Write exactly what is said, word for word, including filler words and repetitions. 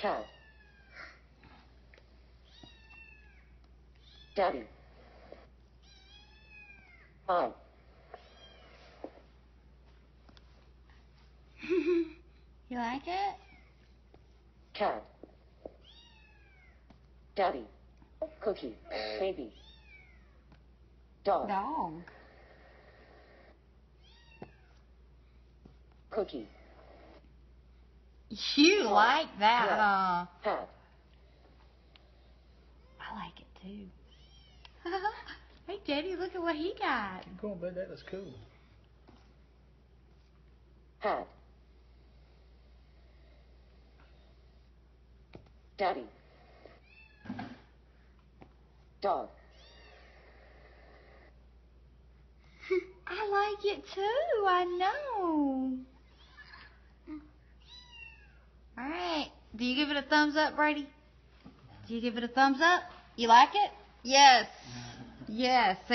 Cat. Daddy. I. You like it? Cat. Daddy. Cookie. Baby. Dog. Dog. Cookie. You like that, Cat. huh? Hat. I like it too. Hey, Daddy, look at what he got. Keep going, bud. That looks cool. Hat. Daddy. Dog. I like it too. I know. All right. Do you give it a thumbs up, Brady? Do you give it a thumbs up? You like it? Yes. Yes.